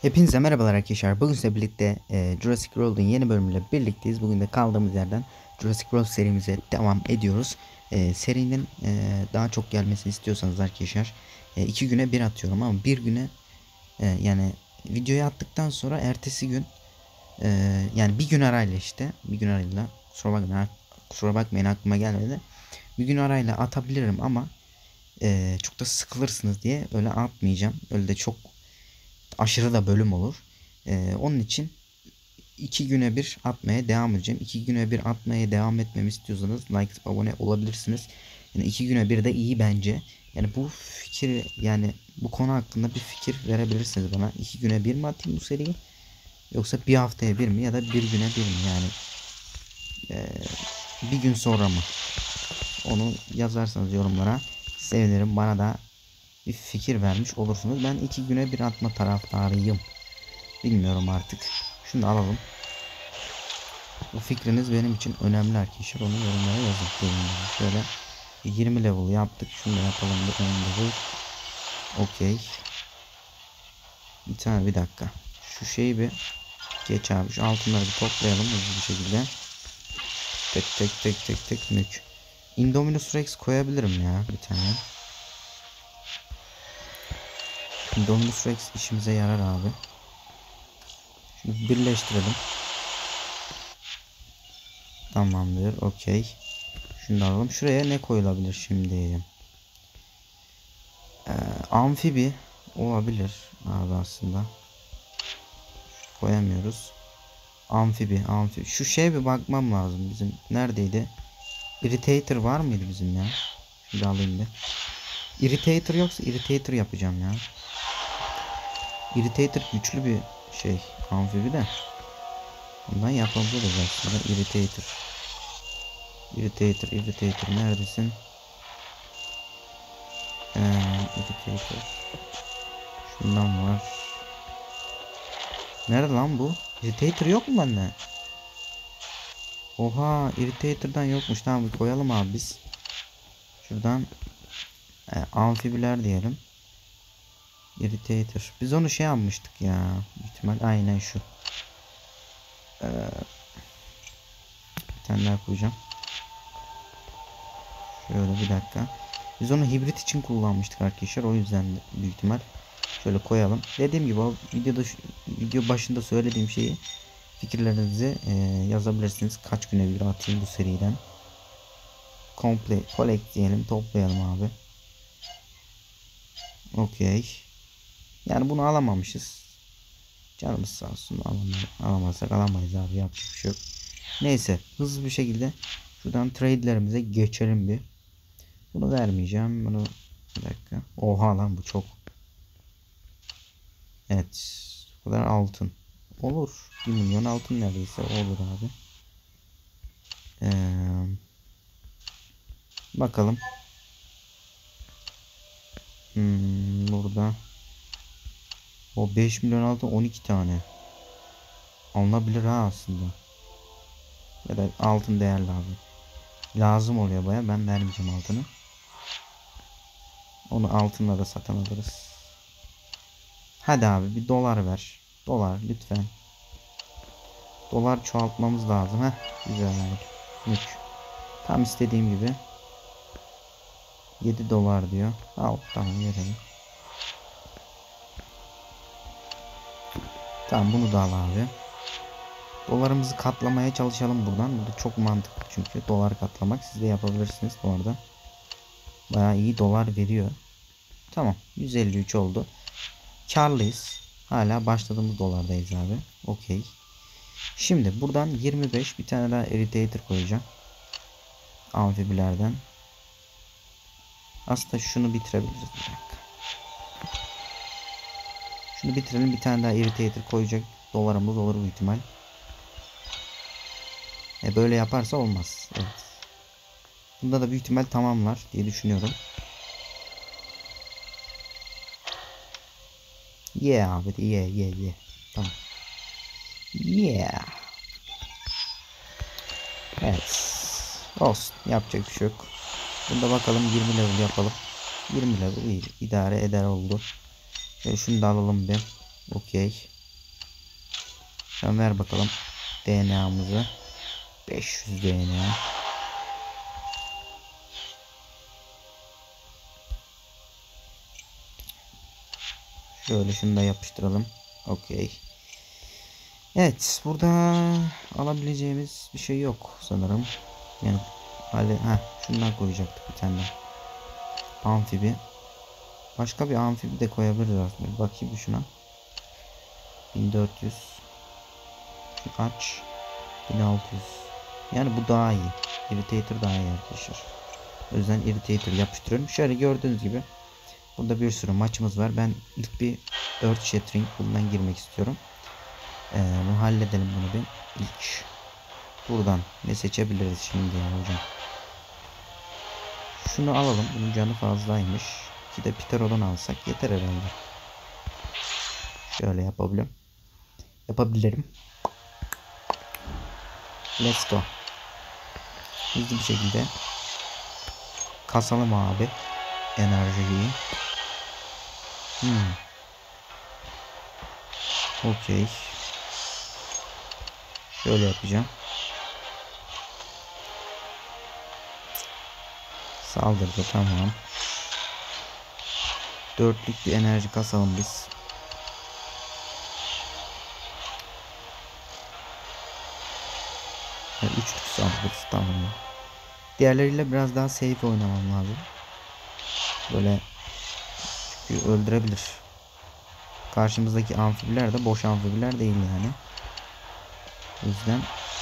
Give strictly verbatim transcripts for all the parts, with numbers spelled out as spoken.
Hepinize merhabalar arkadaşlar. Bugün sizinle birlikte e, Jurassic World'un yeni bölümüyle birlikteyiz. Bugün de kaldığımız yerden Jurassic World serimize devam ediyoruz. E, serinin e, daha çok gelmesini istiyorsanız arkadaşlar e, iki güne bir atıyorum ama bir güne e, yani videoyu attıktan sonra ertesi gün e, yani bir gün arayla işte bir gün arayla kusura bakmayın, kusura bakmayın aklıma gelmedi. Bir gün arayla atabilirim ama e, çok da sıkılırsınız diye öyle atmayacağım. Öyle de çok aşırı da bölüm olur. Ee, onun için iki güne bir atmaya devam edeceğim. iki güne bir atmaya devam etmemi istiyorsanız like atıp abone olabilirsiniz. Yani iki güne bir de iyi bence. Yani bu fikir yani bu konu hakkında bir fikir verebilirsiniz bana. iki güne bir mi atayım bu seriyi? Yoksa bir haftaya bir mi ya da bir güne bir mi? Yani ee, bir gün sonra mı? Onu yazarsanız yorumlara sevinirim. Bana da bir fikir vermiş olursunuz. Ben iki güne bir atma taraftarıyım. Bilmiyorum artık. Şunu da alalım. Bu fikriniz benim için önemli arkadaşlar. Onu yorumlara yazın. Şöyle yirmi level yaptık. Şunu da yapalım. on level. Okey. Bir tane bir dakika. Şu şeyi bir geç abi. Şu altınları bir toplayalım hızlı bir şekilde. Tek tek tek tek tek mük. Indominus Rex koyabilirim ya bir tane. Indominus Rex işimize yarar abi. Şunu birleştirelim. Tamamdır. Okey. Şunu da alalım. Şuraya ne koyulabilir şimdi? Ee, amfibi olabilir abi aslında. Koyamıyoruz. Amfibi, amfibi. Şu şeye bir bakmam lazım bizim. Neredeydi? Irritator var mıydı bizim ya? Şunu alayım bir. Irritator yoksa Irritator yapacağım ya. Irritator güçlü bir şey. Amfibi de. Bundan yapabiliriz aslında. Irritator. Irritator, Irritator neredesin? Ee, Irritator. Şundan var. Nerede lan bu? Irritator yok mu bende? Oha, Irritator'dan yokmuş. Tamam koyalım abi biz. Şuradan e, amfibiler diyelim. Irritator. Biz onu şey yapmıştık ya. İhtimal aynen şu. Ee, bir tane daha koyacağım. Şöyle bir dakika. Biz onu hibrit için kullanmıştık arkadaşlar. O yüzden büyük ihtimal. Şöyle koyalım. Dediğim gibi o videoda video başında söylediğim şeyi fikirlerinizi e, yazabilirsiniz. Kaç güne bir atayım bu seriden. Komple collect diyelim. Toplayalım abi. Okey. Yani bunu alamamışız. Canımız sağ olsun. Alamazsak alamayız abi. Yapacak bir şey yok. Neyse. Hızlı bir şekilde şuradan trade'lerimize geçelim bir. Bunu vermeyeceğim. Bunu bir dakika. Oha lan bu çok. Evet. Bu kadar altın. Olur. bir milyon altın neredeyse olur abi. Ee, bakalım. Hmm, burada. O beş milyon altın on iki tane. Alınabilir ha aslında. Ya da altın değerli abi. Lazım oluyor baya. Ben vermeyeceğim altını. Onu altınla da satın alırız. Hadi abi bir dolar ver. Dolar lütfen. Dolar çoğaltmamız lazım. Heh, güzel. Mük. Tam istediğim gibi. yedi dolar diyor. Al tamam verelim. Tamam bunu da al abi. Dolarımızı katlamaya çalışalım buradan. Bu çok mantıklı çünkü dolar katlamak. Siz de yapabilirsiniz bu arada. Bayağı iyi dolar veriyor. Tamam. yüz elli üç oldu. Karlıyız. Hala başladığımız dolardayız abi. Okey. Şimdi buradan yirmi beş bir tane daha irritator koyacağım. Amfibilerden. Aslında şunu bitirebiliriz. Bir dakika. Şunu bitirelim. Bir tane daha irritator koyacak dolarımız olur bu ihtimal. E böyle yaparsa olmaz. Evet. Bunda da büyük ihtimal tamamlar diye düşünüyorum. Yeah abi. Yeah yeah yeah. Tamam. Yeah. Evet. Olsun. Yapacak bir şey yok. Bunda bakalım yirmi level yapalım. yirmi level iyi. İdare eder oldu. Şöyle şunu da alalım bir. Okey. Şu an ver bakalım D N A'mızı. beş yüz D N A. Şöyle şunu da yapıştıralım. Okey. Evet, burada alabileceğimiz bir şey yok sanırım. Yani hali ha şundan koyacaktık bir tane. Amfibi. Başka bir amfibi de koyabiliriz aslında. Bakayım şuna. bin dört yüz. Şu aç. bin altı yüz. Yani bu daha iyi. Irritator daha iyi arkadaşlar. O yüzden Irritator yapıştırıyorum. Şöyle gördüğünüz gibi burada bir sürü maçımız var. Ben ilk bir Earth Shattering bundan girmek istiyorum. Ee, bunu halledelim bunu bir. İlk buradan ne seçebiliriz şimdi ya hocam? Şunu alalım. Bunun canı fazlaymış. İki de Pterodon alsak yeter herhalde. Şöyle yapabilirim. Yapabilirim. Let's go. Hızlı bir şekilde kasalım abi enerjiyi. Hmm. Okey. Şöyle yapacağım. Saldırdı, tamam. Dörtlük bir enerji kasalım biz. Yani üçlük saldırırız, tamam. Diğerleriyle biraz daha safe oynamam lazım. Böyle çünkü öldürebilir. Karşımızdaki amfibiler de boş amfibiler değil yani. O yüzden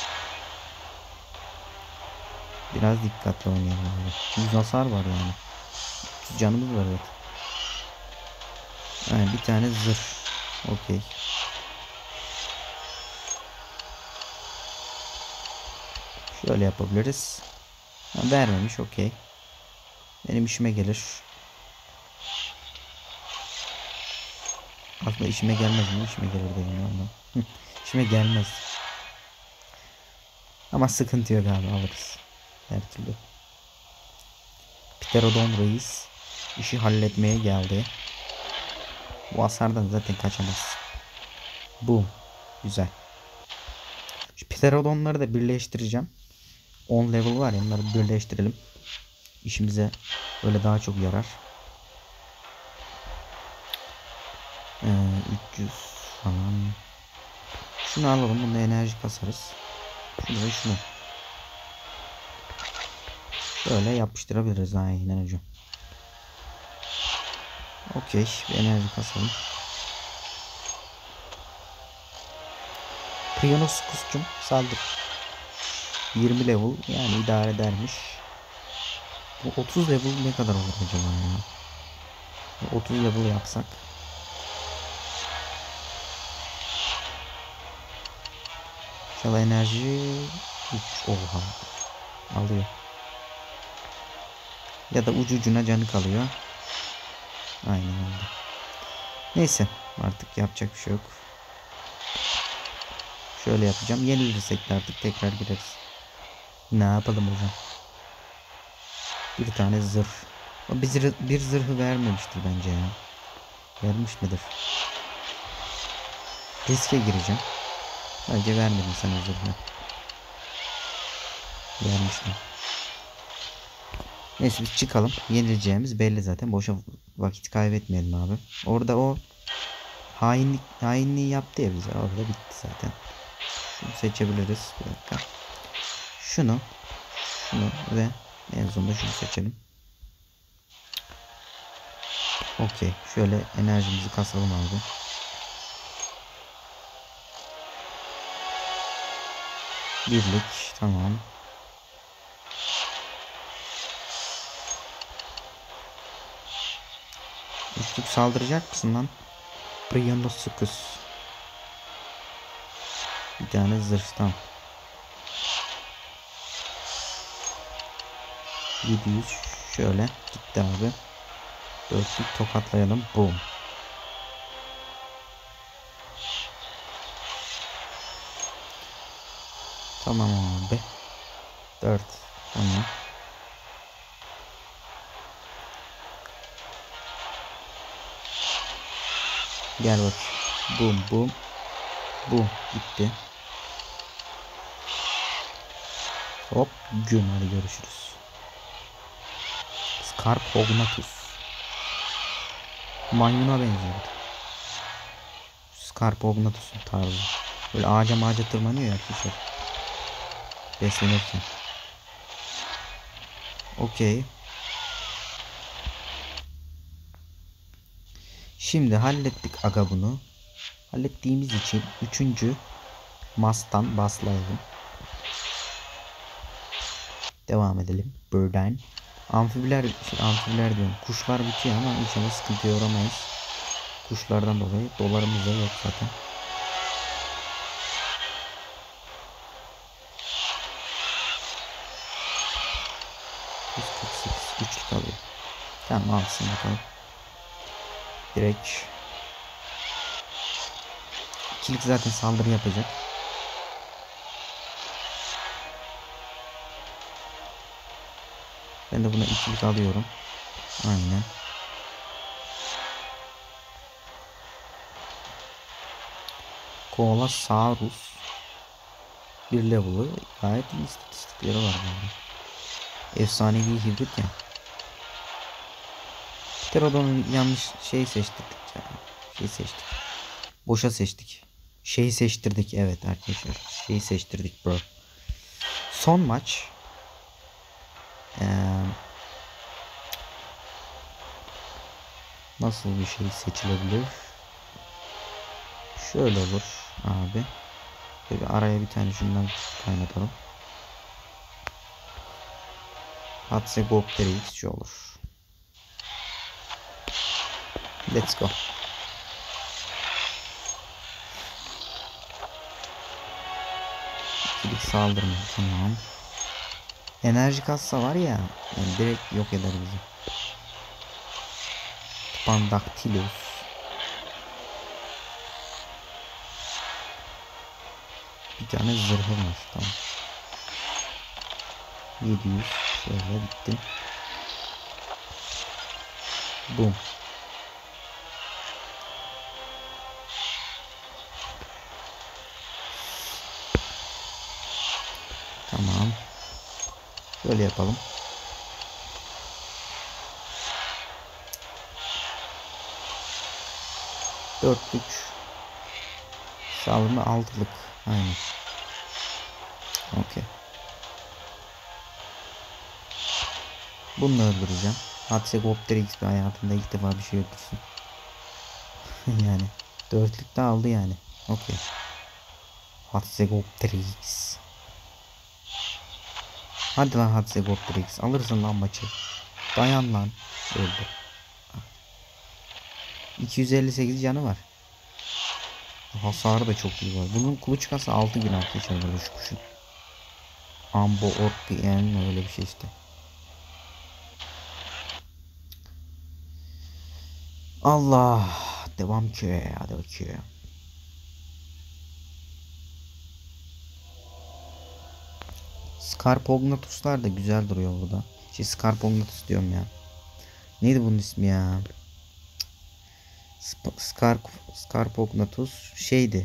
biraz dikkatli oynayalım. yüz hasar var yani. yüz canımız var, evet. Yani bir tane zırh. Okey. Şöyle yapabiliriz. Ha, vermemiş, okey. Benim işime gelir. Aslında işime gelmez mi? İşime gelir de yine ondan. İşime gelmez. Ama sıkıntı yok abi, alırız. Her türlü. Pterodon reis işi halletmeye geldi. Bu hasardan zaten kaçamaz. Boom. Güzel. Şu Pterodonları da birleştireceğim. on level var ya, onları birleştirelim. İşimize böyle daha çok yarar. Ee, üç yüz falan. Şunu alalım. Bunda enerji kasarız. Şunu ve şunu. Böyle yapıştırabiliriz aynen hocam. Okey. Bir enerji kasalım. Prionoskus'cum saldır. yirmi level yani idare edermiş. Bu otuz level ne kadar olur acaba ya? otuz level yapsak. İnşallah enerji üç, oha alıyor. Ya da ucu ucuna canı kalıyor. Aynen öyle. Neyse artık yapacak bir şey yok. Şöyle yapacağım. Yenilirsek de artık tekrar gireriz. Ne yapalım hocam? Bir tane zırh. O bir, zırh, bir zırhı vermemiştir bence ya. Vermiş midir? Riske gireceğim. Bence vermedim sana zırhını. Vermiştim. Neyse biz çıkalım. Yenileceğimiz belli zaten. Boşa vakit kaybetmeyelim abi. Orada o hainlik hainliği yaptı ya bize. Orada bitti zaten. Şunu seçebiliriz. Bir dakika. Şunu. Şunu ve en sonunda şunu seçelim. Okey. Şöyle enerjimizi kasalım abi. Birlik. Tamam. Üçlük saldıracak mısın lan? Prionoskus. Bir tane zırhtan. yedi yüz şöyle gitti abi. Dörtlük tokatlayalım. Boom. Tamam abi. dört. Tamam. Gel bak. Boom boom. Bu gitti. Hop gün, hadi görüşürüz. Scarpognathus. Maymun'a benziyor. Scarpognathus'un tarzı. Böyle ağaca mağaca tırmanıyor ya arkadaşlar. Beslenirken. Okey. Şimdi hallettik aga bunu. Hallettiğimiz için üçüncü mastan baslayalım. Devam edelim. Buradan. Amfibiler, şey, amfibiler diyorum. Kuşlar bitiyor ama inşallah sıkıntıya uğramayız. Kuşlardan dolayı dolarımız da yok zaten. yüz kırk sekiz güçlük alıyor. Tamam, alsın bakalım. Direkt ikilik zaten saldırı yapacak. Ben de buna ikilik alıyorum. Aynen. Koalasaurus bir level'ı, gayet iyi istatistikleri var yani. Efsanevi hibrit ya. Pterodon'un yanlış şey seçtik ya. Şey seçtik. Boşa seçtik. Şeyi seçtirdik, evet arkadaşlar. Şeyi seçtirdik bro. Son maç. Ee, nasıl bir şey seçilebilir? Şöyle olur abi. Böyle araya bir tane şundan kaynatalım. Hatzegopteryx olur. Let's go. İkilik saldırma, tamam. Enerji kassa var ya, yani direkt yok eder bizi. Pandactylus. Bir tane zırhım var, tamam. yedi yüz şöyle bittim. Boom. Tamam. Böyle yapalım. Dörtlük saldırma, altılık. Aynen. Okey. Bunu öldüreceğim. Hatzegopteryx bir hayatında ilk defa bir şey öldürsün. Yani dörtlük de aldı yani. Okey. Hatzegopteryx. Hadi lan Hatzegopteryx, alırsın lan maçı. Dayan lan. Öldü. iki yüz elli sekiz canı var. Hasarı da çok iyi var. Bunun kuluçkası altı gün arkadaşlar, böyle şu kuşun. Ambo ork yani öyle bir şey işte. Allah, devam ki, hadi bakayım. Scarpognathus'lar da güzel duruyor burada. Şey, Scarpognathus diyorum ya. Neydi bunun ismi ya? Sp Scar Scarpognathus şeydi.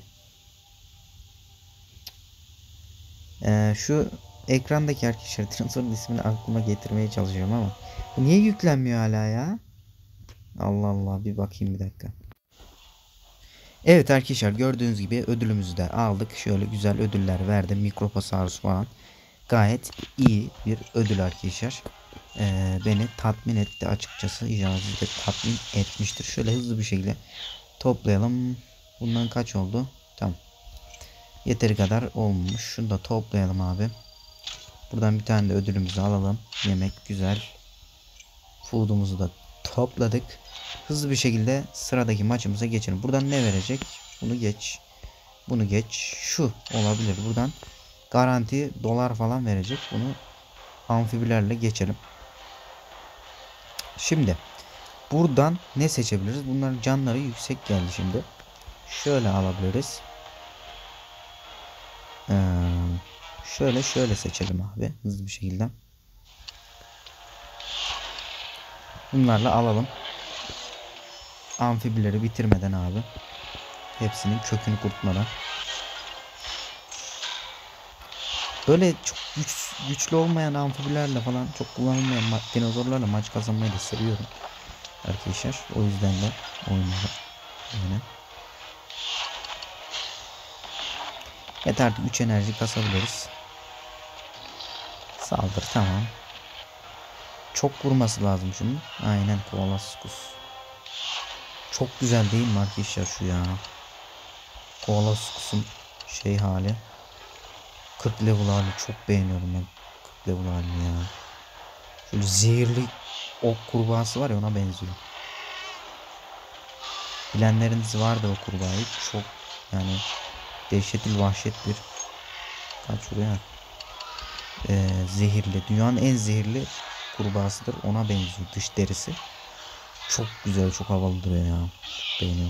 Ee, şu ekrandaki arkadaşlar dinozorun ismini aklıma getirmeye çalışıyorum ama bu niye yüklenmiyor hala ya? Allah Allah, bir bakayım bir dakika. Evet arkadaşlar, gördüğünüz gibi ödülümüzü de aldık. Şöyle güzel ödüller verdim. Mikroposaurus falan. Gayet iyi bir ödül arkadaşlar. Ee, beni tatmin etti açıkçası. İcazı de tatmin etmiştir. Şöyle hızlı bir şekilde toplayalım. Bundan kaç oldu? Tamam. Yeteri kadar olmuş. Şunu da toplayalım abi. Buradan bir tane de ödülümüzü alalım. Yemek güzel. Food'umuzu da topladık. Hızlı bir şekilde sıradaki maçımıza geçelim. Buradan ne verecek? Bunu geç. Bunu geç. Şu olabilir. Buradan garanti dolar falan verecek. Bunu amfibilerle geçelim. Şimdi buradan ne seçebiliriz? Bunların canları yüksek geldi şimdi. Şöyle alabiliriz. Ee, şöyle şöyle seçelim abi. Hızlı bir şekilde. Bunlarla alalım. Amfibileri bitirmeden abi. Hepsinin kökünü kurtmadan. Böyle çok güç, güçlü olmayan amfibilerle falan, çok kullanılmayan ma- dinozorlarla maç kazanmayı da seviyorum arkadaşlar. O yüzden de oynuyorum. Yani. Evet, artık üç enerji kasabiliriz. Saldır, tamam. Çok vurması lazım şunun. Aynen, Kovalaskus. Çok güzel değil mi arkadaşlar şu ya? Kovalaskus'un şey hali. kırk level hali çok beğeniyorum ben. kırk level halini ya. Şöyle zehirli ok kurbağası var ya, ona benziyor. Bilenleriniz vardı o kurbağayı. Çok yani dehşetli vahşet bir, kaç vuruyor? Ee, zehirli. Dünyanın en zehirli kurbağasıdır. Ona benziyor dış derisi. Çok güzel, çok havalı duruyor ya. Çok beğeniyorum.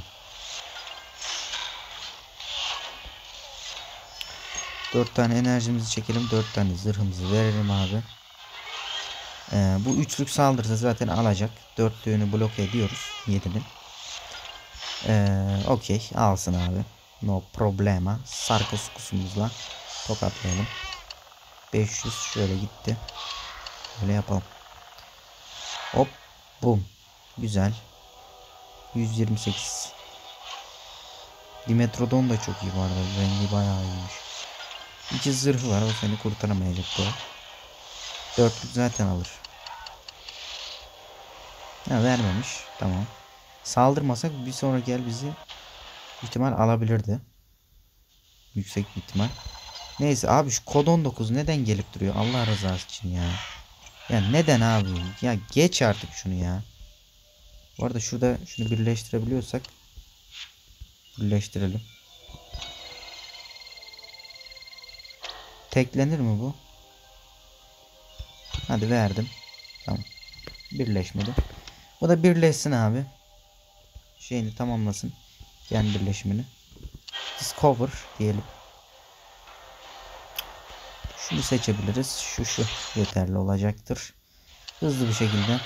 dört tane enerjimizi çekelim. dört tane zırhımızı verelim abi. Ee, bu üçlük saldırısı zaten alacak. Dörtlüğünü bloke ediyoruz. yedinin. Ee, Okey, alsın abi. No problema. Sarkoskusumuzla tokatlayalım. beş yüz şöyle gitti. Böyle yapalım. Hop. Bum. Güzel. yüz yirmi sekiz. Dimetrodon da çok iyi bu arada. Rengi bayağı iyiymiş. İki zırhı var. O seni kurtaramayacak bu. Dörtlük zaten alır. Ha, vermemiş. Tamam. Saldırmasak bir sonraki el bizi ihtimal alabilirdi. Yüksek bir ihtimal. Neyse abi, şu kod on dokuz neden gelip duruyor Allah rızası için ya. Ya neden abi? Ya geç artık şunu ya. Bu arada şurada şunu birleştirebiliyorsak birleştirelim. Teklenir mi bu? Hadi verdim. Tamam. Birleşmedi. Bu da birleşsin abi. Şeyini tamamlasın. Kendi birleşimini. Discover diyelim. Şunu seçebiliriz. Şu şu yeterli olacaktır. Hızlı bir şekilde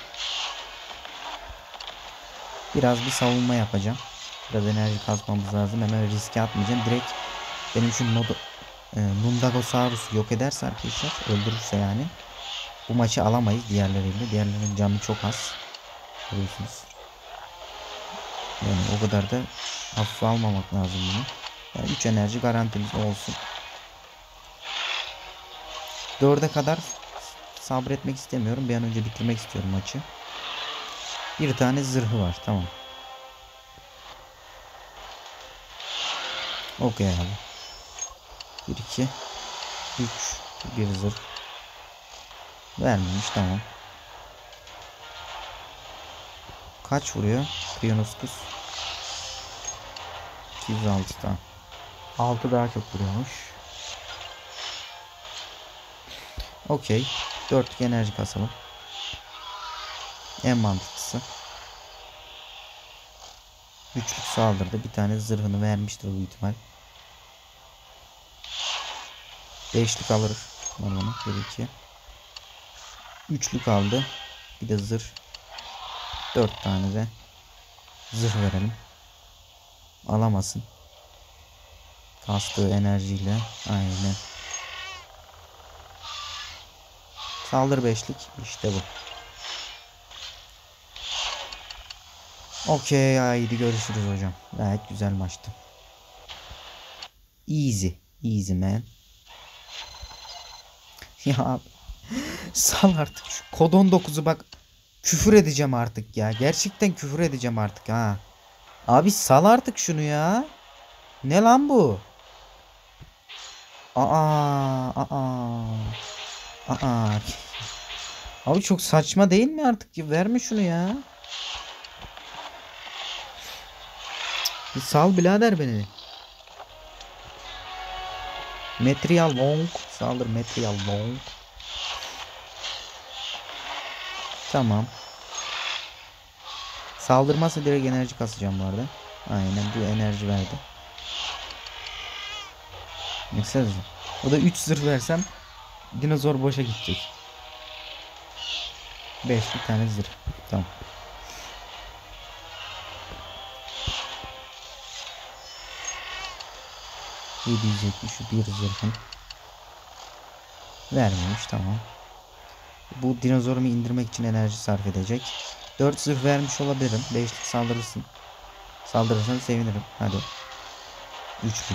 biraz bir savunma yapacağım. Biraz enerji kasmamız lazım. Hemen riske atmayacağım. Direkt benim şu nodu, e, Lundagosaurus'u yok ederse arkadaşlar, öldürürse yani, bu maçı alamayız diğerleriyle. Diğerlerinin canı çok az. Görüyorsunuz. Yani o kadar da hafife almamak lazım bunu. Yani üç enerji garantimiz olsun. dörde kadar sabretmek istemiyorum. Bir an önce bitirmek istiyorum maçı. Bir tane zırhı var. Tamam. Okey abi. bir iki üç bir zırh. Vermemiş, tamam. Kaç vuruyor? Krionoskus iki yüz altı, tamam. altı daha çok vuruyormuş. Okey. dörtlük enerji kasalım. En mantıklısı. Üçlük saldırdı. Bir tane zırhını vermiştir bu ihtimal. Beşlik alır. Normalde bir iki. Üçlük aldı. Bir de zırh. Dört tane de zırh verelim. Alamasın. Kastığı enerjiyle. Aynen. Saldır beşlik. İşte bu. Okey, haydi görüşürüz hocam. Gayet güzel maçtı. Easy. Easy man. Ya sal artık şu kod on dokuzu, bak küfür edeceğim artık ya. Gerçekten küfür edeceğim artık ha. Abi sal artık şunu ya. Ne lan bu? Aa, aa. Aa. Abi çok saçma değil mi artık? Verme şunu ya. Bir sal birader beni. Metrial long. Saldır Metrial long. Tamam. Saldırmazsa direkt enerji kasacağım bu arada. Aynen, bu enerji verdi. Mesela o da üç zırh versem dinozor boşa gidecek. beş bir tane zırh. Tamam. yedi yüz yetmiş bir zırhın. Vermemiş, tamam. Bu dinozorumu indirmek için enerji sarf edecek. dört zırh vermiş olabilirim. beşlik saldırırsın. Saldırırsan sevinirim. Hadi. üçlük.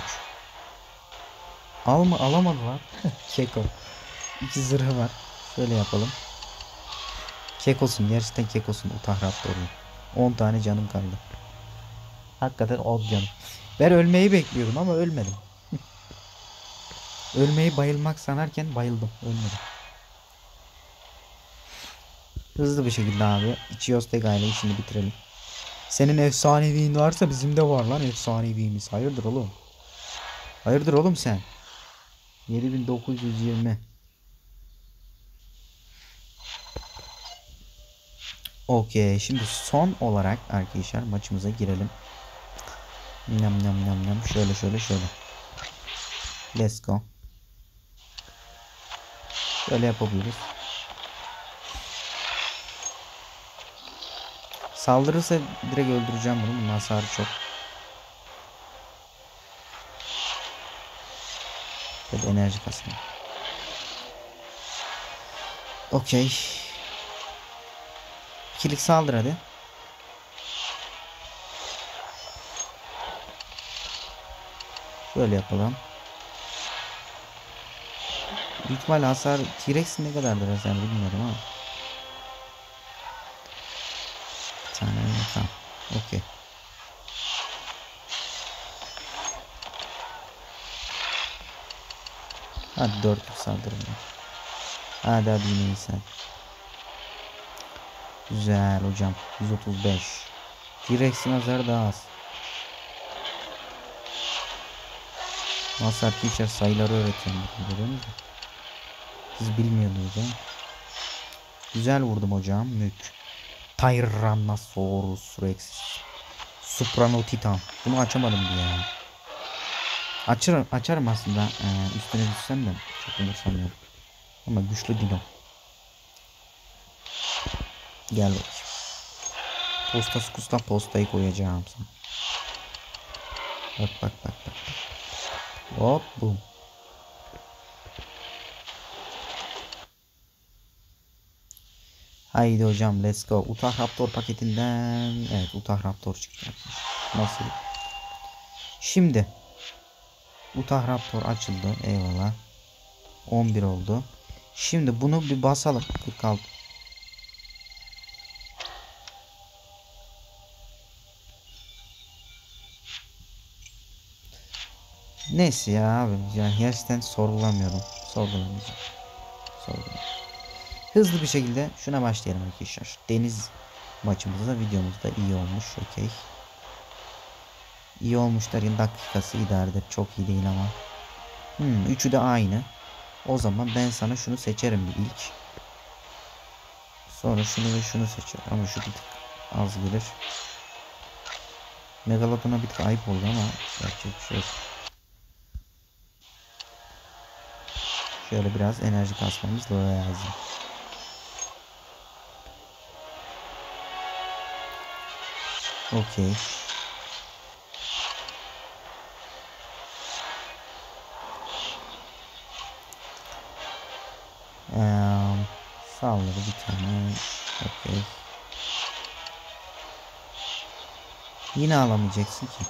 Alma alamadılar. Keko. İki zırhı var. Şöyle yapalım. Kekosun, gerçekten kekosun Utahraptor'un. on tane canım kaldı. Hakikaten on canım. Ben ölmeyi bekliyordum ama ölmedim. Ölmeyi bayılmak sanarken bayıldım. Ölmedim. Hızlı bir şekilde abi Chiostega ile işini bitirelim. Senin efsanevin varsa bizim de var lan efsanevimiz. Hayırdır oğlum? Hayırdır oğlum sen? yedi bin dokuz yüz yirmi. Okey, şimdi son olarak arkadaşlar maçımıza girelim. Nam nam nam nam. Şöyle şöyle şöyle. Let's go. Şöyle yapabiliriz. Saldırırsa direkt öldüreceğim bunu. Bunun hasarı çok. Böyle enerji kasma. Okey. İkilik saldır hadi. Şöyle yapalım. Büyük ihtimalle hasar T-Rex'in ne kadardır hasar bilmiyorum ama. Bir tane tamam. Okey. Hadi dörtlük saldırın. Hadi hadi yine sen. Güzel hocam. yüz otuz beş. T-Rex'in hasarı daha az. Nasıl arkadaşlar sayıları öğretiyorum. Siz bilmiyordunuz ha. Güzel vurdum hocam. Mük. Tyrannosaurus Rex. Supranotitan. Bunu açamadım diye. Açarım, açarım aslında. Ee, üstüne düşsem de çok umursamıyorum. Ama güçlü dino. Gel bakayım. Posta kusta postayı koyacağım sana. Bak bak bak bak. Hop bum. Haydi hocam let's go. Utahraptor paketinden. Evet Utahraptor çıktı. Nasıl? Şimdi Utahraptor açıldı. Eyvallah. on bir oldu. Şimdi bunu bir basalım. kırk altı. Neyse ya abi. Yani gerçekten sorgulamıyorum. Sorgulamayacağım. Sorgulamayacağım. Hızlı bir şekilde şuna başlayalım arkadaşlar. Deniz maçımızda videomuzda iyi olmuş. Okey. İyi olmuşların dakikası idaredir. Çok iyi değil ama. Hmm, üçü de aynı. O zaman ben sana şunu seçerim bir ilk. Sonra şunu ve şunu seçerim. Ama şu bir tık az gelir. Megalodon'a bir tık ayıp oldu ama yapacak bir şey yok. Şöyle biraz enerji kasmamız lazım. Okey. Ee, sağları bir tane. Okey. Yine alamayacaksın ki.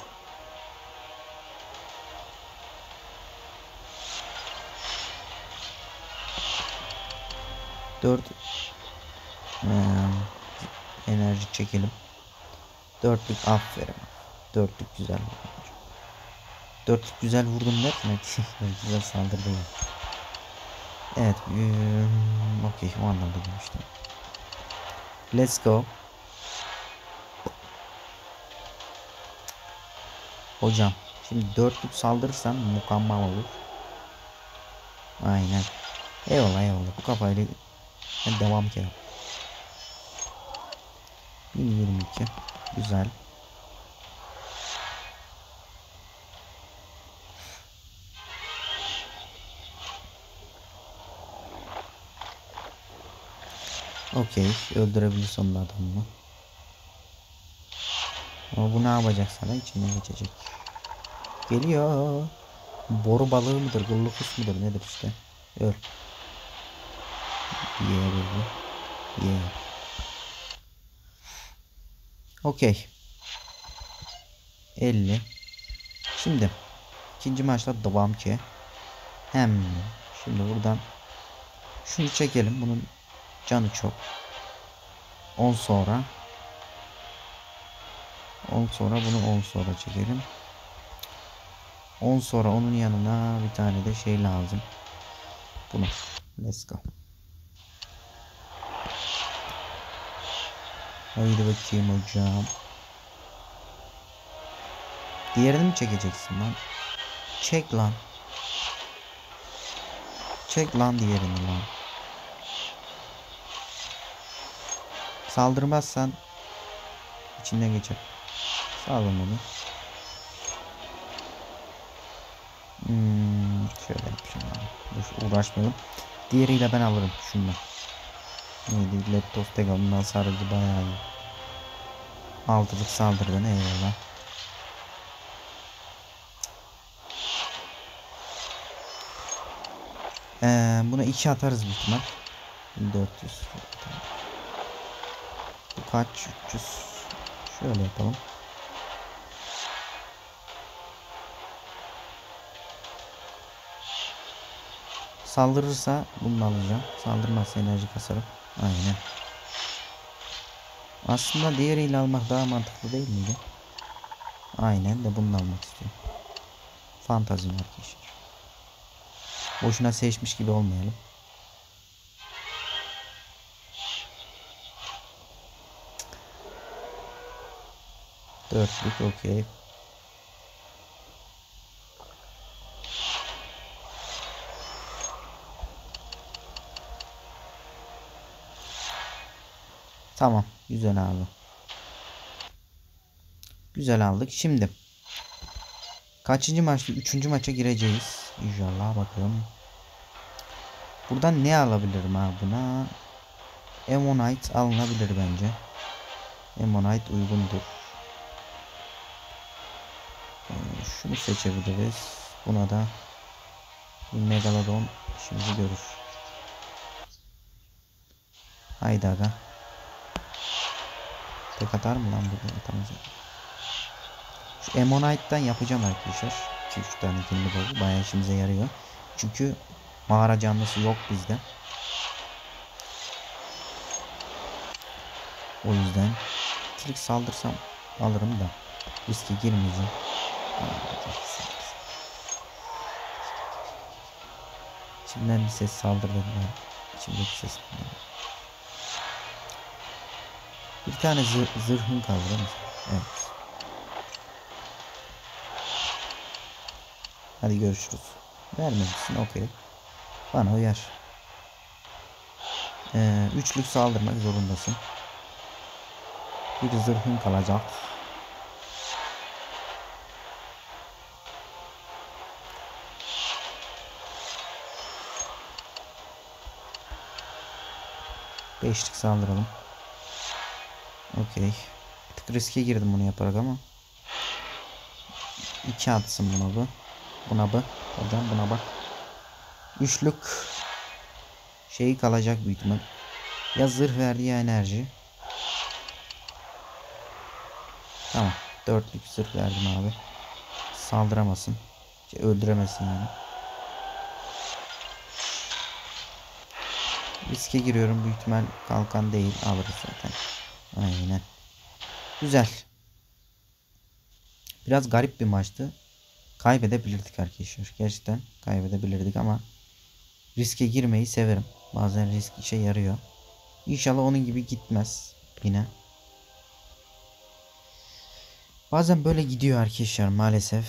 Dört ee, enerji çekelim. Dörtlük aferin. Dörtlük güzel vurdum. Dörtlük güzel vurdum derken güzel saldırdı ya. Evet. Ee, Okey. O anlamda demiştim. Let's go. Hocam. Şimdi dörtlük saldırırsam mükemmel olur. Aynen. Eyvallah eyvallah. Bu kafayla devam ki. bin yirmi iki. Güzel. Okey. Öldürebilir sonunda adamını. Ama bu ne yapacak sana? İçinden geçecek. Geliyor. Boru balığı mıdır? Gullufus mudur? Nedir işte? Öl. Yeah baby. Yeah. Okey. elli. Şimdi ikinci maçta devam ki. Hem şimdi buradan şunu çekelim. Bunun canı çok. on sonra. on sonra bunu on sonra çekelim. on sonra onun yanına bir tane de şey lazım. Bunu. Let's go. Haydi bakayım hocam. Diğerini mi çekeceksin lan? Çek lan. Çek lan diğerini lan. Saldırmazsan içinden geçer. Sağlam onu. Hmm, şöyle yapacağım. Dur, uğraşmayalım. Diğeriyle ben alırım şunu. Neydi? Leptos tek alından sarıldı bayağı iyi. Altılık saldırdı, eyvallah. Ee, buna iki atarız büyük ihtimal. dört yüz. Bu kaç? üç yüz. Şöyle yapalım. Saldırırsa bunu alacağım. Saldırmazsa enerji kasarım. Aynen. Aslında diğeriyle almak daha mantıklı değil miydi? Aynen de bunu almak istiyorum. Fantazim arkadaşlar. Boşuna seçmiş gibi olmayalım. Dörtlük okey. Tamam. Güzel abi. Güzel aldık. Şimdi kaçıncı maçta? Üçüncü maça gireceğiz. İnşallah bakalım. Buradan ne alabilirim abi buna? Ammonite alınabilir bence. Ammonite uygundur. Ee, şunu seçebiliriz. Buna da bir Megalodon işimizi görür. Haydi aga. Tek atar mı lan burada? Atamaz. Şu Ammonite'dan yapacağım arkadaşlar. iki üç tane kendi boyu. Bayağı işimize yarıyor. Çünkü mağara canlısı yok bizde. O yüzden ilk saldırsam alırım da riske girmeyeceğim. İçimden bir ses saldırdı. İçimdeki ses. Bir tane zır zırhın kaldı değil mi? Evet. Hadi görüşürüz. Vermemişsin, okey. Bana uyar. Ee, üçlük saldırmak zorundasın. Bir zırhın kalacak. Beşlik saldıralım. Okey. Bir tık riske girdim bunu yaparak ama. İki atsın buna bu. Buna bu. Hocam buna bak. Üçlük şeyi kalacak büyük ihtimal. Ya zırh verdi ya enerji. Tamam. Dörtlük zırh verdim abi. Saldıramasın. Şey, öldüremesin yani. Riske giriyorum. Büyük ihtimal kalkan değil. Alırız zaten. Aynen. Güzel. Biraz garip bir maçtı. Kaybedebilirdik arkadaşlar. Gerçekten kaybedebilirdik ama riske girmeyi severim. Bazen risk işe yarıyor. İnşallah onun gibi gitmez yine. Bazen böyle gidiyor arkadaşlar maalesef.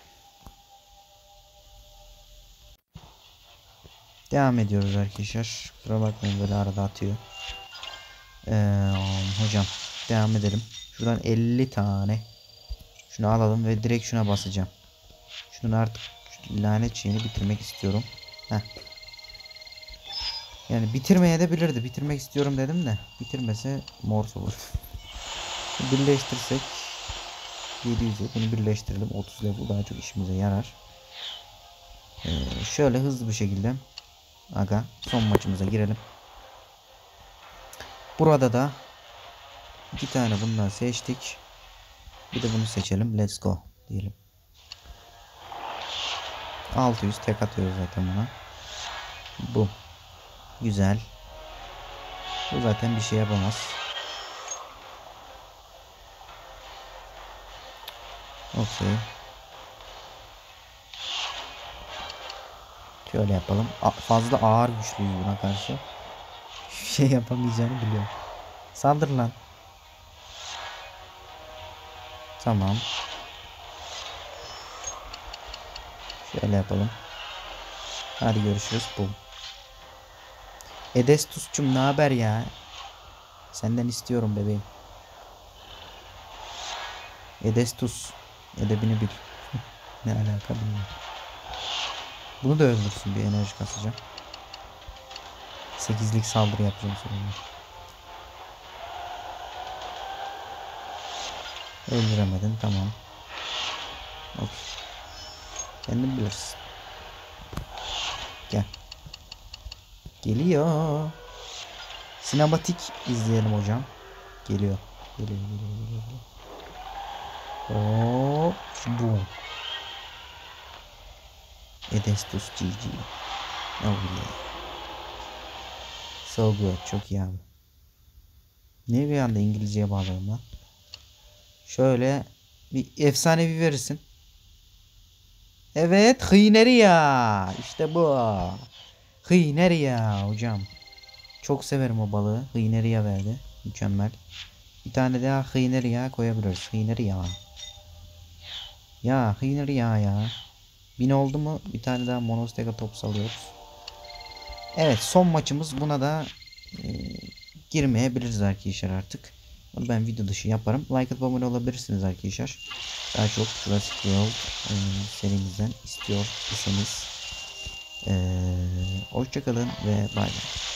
Devam ediyoruz arkadaşlar. Kusura bakmayın böyle arada atıyor. Ee, hocam devam edelim. Şuradan elli tane. Şunu alalım ve direkt şuna basacağım. Şunu artık şu lanet şeyini bitirmek istiyorum. Heh. Yani bitirmeye de bilirdi. Bitirmek istiyorum dedim de. Bitirmese mors olur. Birleştirsek yedi yüz. Bunu birleştirelim. otuz level daha çok işimize yarar. Ee, şöyle hızlı bir şekilde aga son maçımıza girelim. Burada da iki tane bundan seçtik. Bir de bunu seçelim. Let's go diyelim. altı yüz tek atıyoruz zaten buna. Bu. Güzel. Bu zaten bir şey yapamaz. Okey. Şöyle yapalım. A fazla ağır güçlüyüz buna karşı. Hiçbir şey yapamayacağını biliyorum. Saldır lan. Tamam. Şöyle yapalım. Hadi görüşürüz. Bum. Edestus'cum ne haber ya? Senden istiyorum bebeğim. Edestus. Edebini bil. Ne alaka bilmiyorum. Bunu da öldürsün, bir enerji kasacağım. sekizlik saldırı yapacağım sonra. Öldüremedin, tamam. Okey. Kendin bilirsin. Gel. Geliyor. Sinematik izleyelim hocam. Geliyor. Geliyor, geliyor, geliyor. Hop. Bu. Edestus G G. Oh yeah. So good. Çok iyi abi. Niye bir anda İngilizceye bağladım lan? Şöyle bir efsanevi verirsin. Evet. Hıyneria. İşte bu. Hıyneria hocam. Çok severim o balığı. Hıyneria verdi. Mükemmel. Bir tane daha Hıyneria koyabiliriz. Hıyneria. Ya Hıyneria ya. Bin oldu mu bir tane daha Monostega top salıyoruz. Evet, son maçımız. Buna da e, girmeyebiliriz arkadaşlar artık. Bunu ben video dışı yaparım. Like atıp abone olabilirsiniz arkadaşlar. Daha çok Jurassic World e, serimizden istiyor iseniz. E, hoşçakalın ve bay bay.